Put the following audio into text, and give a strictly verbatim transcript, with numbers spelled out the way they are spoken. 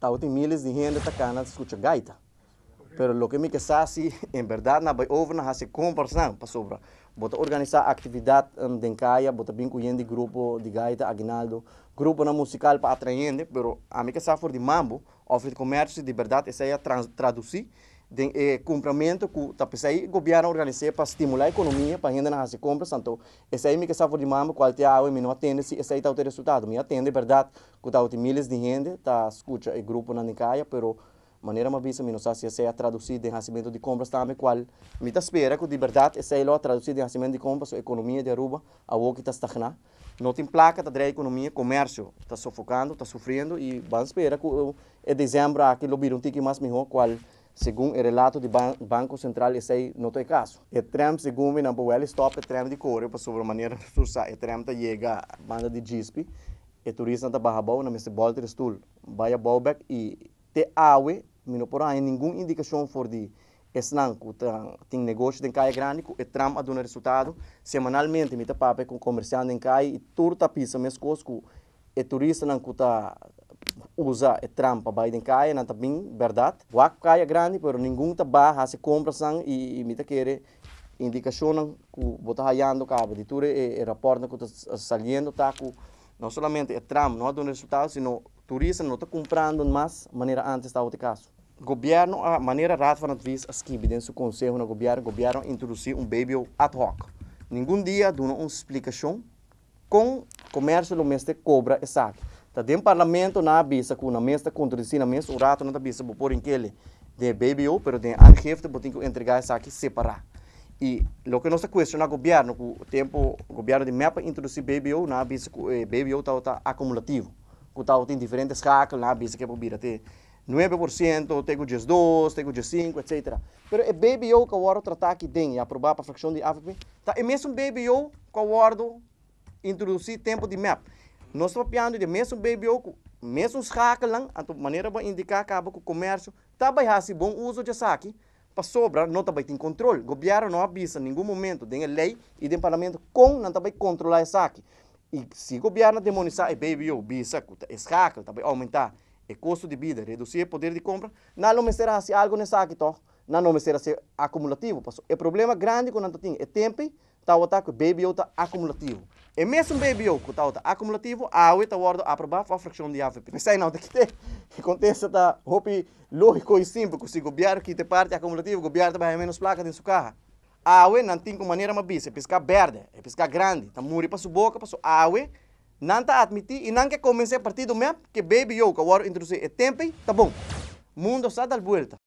Tal tem miles de gente que cana escucha gaita. Pero lo que me quesa si en verdad na vai over na hase conversão para sobra. Bota organizar atividade um, de caia, bota bem de grupo de gaita aguinaldo, grupo na musical para atraente, pero a mim que sa for de mambo, ofre comércio de verdade, essa é trans, traduzir de eh, cumprimento que tá pensei governo organizar para estimular a economia para ainda na hase compra, santo essa aí me que sa for de mambo, qual te água, me não atende se essa aí tá o resultado, me atende verdade, que tá o miles de gente, tá escuta o grupo na caia, pero maneira uma visa me não sei se essa é traduzida em recebimento de compras também qual me tá espera que de verdade essa é lá traduzida em recebimento de compras a economia de Aruba a o que está estagnando não tem placa tá a economia comércio está sufocando está sofrendo e vamos esperar que em dezembro aquilo vira um tique mais melhor qual segundo o relato do ban Banco Central esse aí não tem caso e Trump segundo me não pode stop o Trump de correr para sobre maneira de forçar e Trump tá chega banda de G S P e turista tá barra bom na mesa bolter stool vai a bowback e te awe não por aí nenhuma indicação for de esnan que tem negócio de caia grande que tram a dar resultado semanalmente me tá papo com comerciante em caia e tudo tá pisa mesmo coisa que o turista não que tá usa o tram para baixo em caia não tá bem verdade o caia grande pero nenhum tá barra se compra sang e, e me tá querer indicação que bota raiando cabo de tudo e rapport que tá saliendo tá que não somente o tram não dá resultado sino turista não está comprando mais maneira antes estava o caso. O governo, a maneira rata van het vis, as que evidência o conselho no governo, o governo introduzir um baby ad hoc. Nenhum dia dá uma explicação com o comércio do mês de cobra e saque. Tá dentro do parlamento na avisa que na mesa contradizir na mesa o rato não tá avisa por pôr em aquele de baby o, pero de angefte botem que entregar esse saque separar. E o que nós questionamos o governo, que o tempo o governo de MEPA introduzir baby o na avisa que o baby o está acumulativo. Que tal tem diferentes cálculos na bisa que pode ter nove por cento, tem o dez dois, tem o dez cinco, etcétera. Pero é baby o que o outro tratar que tem e aprovar para a fração de A F P, tá é mesmo baby o que o outro introduzir tempo de M E P. Nós estamos piando de mesmo baby o mesmo cálculo, a maneira para indicar que o comércio tá vai fazer bom uso de saque. Para sobra, não está tem controle. O governo não avisa em nenhum momento, tem a lei e tem parlamento com não está controlar esse saque. E se o governo demonizar o baby o bisa, esse hacker também aumentar o custo de vida, reduzir o poder de compra, não me será assim algo nessa aqui, não me será assim acumulativo. O problema grande que nós temos é tempo, tá o que o baby está acumulativo. E mesmo baby o que está acumulativo, a outra hora aprovar a fração de A F P. Mas aí não, daqui tem que acontece tá hopi lógico e simples, que se o governo que tem parte acumulativa, o governo vai menos placa em sua carro. A água não tem maneira mais bisa, é pescar verde, é pescar grande, tá muri para sua boca, para sua água, não está admitir e não quer começar a partir do mesmo que baby eu, que agora introduzir é tempo, tá bom. Mundo está dando volta.